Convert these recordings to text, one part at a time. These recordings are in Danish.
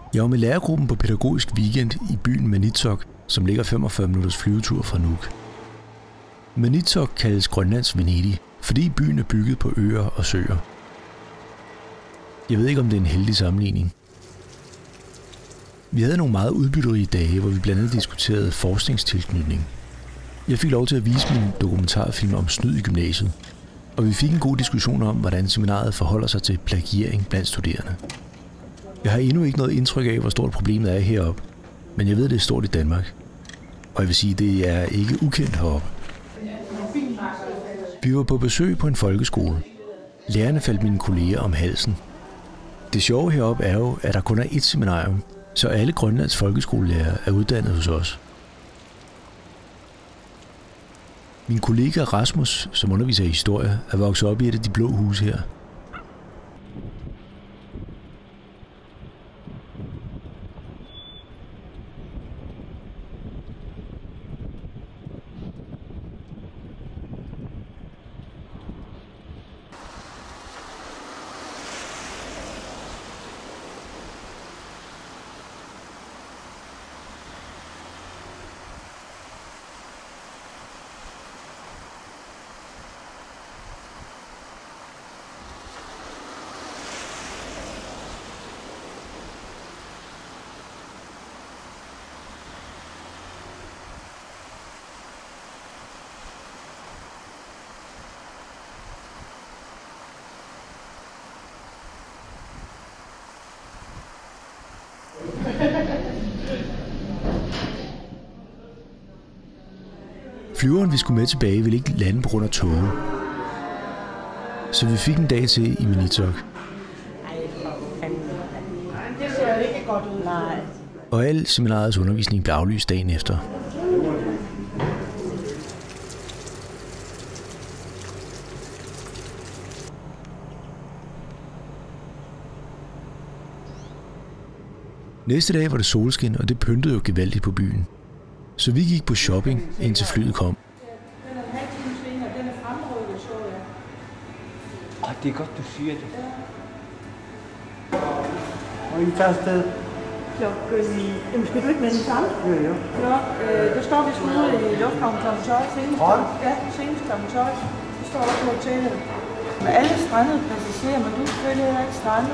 Jeg var med lærergruppen på pædagogisk weekend i byen Maniitsoq, som ligger 45 minutters flyvetur fra Nuuk. Maniitsoq kaldes Grønlands Venedig, fordi byen er bygget på øer og søer. Jeg ved ikke, om det er en heldig sammenligning. Vi havde nogle meget udbytterige dage, hvor vi blandt andet diskuterede forskningstilknytning. Jeg fik lov til at vise min dokumentarfilm om snyd i gymnasiet, og vi fik en god diskussion om, hvordan seminaret forholder sig til plagiering blandt studerende. Jeg har endnu ikke noget indtryk af, hvor stort problemet er heroppe, men jeg ved, det er stort i Danmark. Og jeg vil sige, det er ikke ukendt heroppe. Vi var på besøg på en folkeskole. Lærerne faldt mine kolleger om halsen. Det sjove heroppe er jo, at der kun er ét seminarium, så alle Grønlands folkeskolelærere er uddannet hos os. Min kollega Rasmus, som underviser i historie, er vokset op i et af de blå huse her. Flyveren, vi skulle med tilbage, ville ikke lande på grund af tåge. Så vi fik en dag til i Maniitsoq. Det ser ikke godt ud. Nej. Og al seminarets undervisning blev aflyst dagen efter. Næste dag var det solskin, og det pyntede jo gevaldigt på byen. Så vi gik på shopping, indtil flyet kom. Det er godt, du siger det. Og I tager afsted? Jamen, skal du ikke med den samme? Jo. Der står vi sgu ude i lufthavnen kl. 12. Senest kl. 12. Det står også på hotellet. Med alle strandede passagerer, men du er selvfølgelig heller ikke strandet.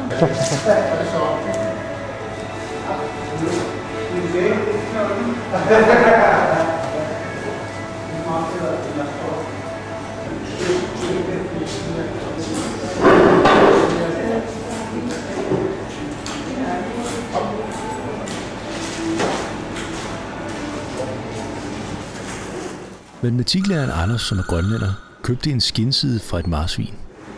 Matematiklæreren Anders, som er grønlænder, købte en skinside fra et marsvin.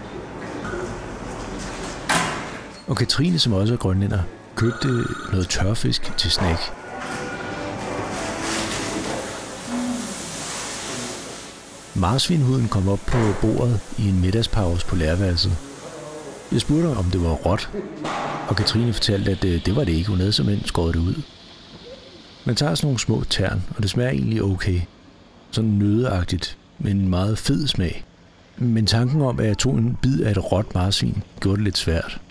Og Katrine, som også er grønlænder, købte noget tørfisk til snack. Marsvinhuden kom op på bordet i en middagspause på lærerværelset. Jeg spurgte, om det var råt, og Katrine fortalte, at det var det ikke. Hun havde simpelthen skåret det ud. Man tager sådan nogle små tern, og det smager egentlig okay. Sådan nøddeagtigt, med en meget fed smag. Men tanken om, at jeg tog en bid af et råt marsvin, gjorde det lidt svært.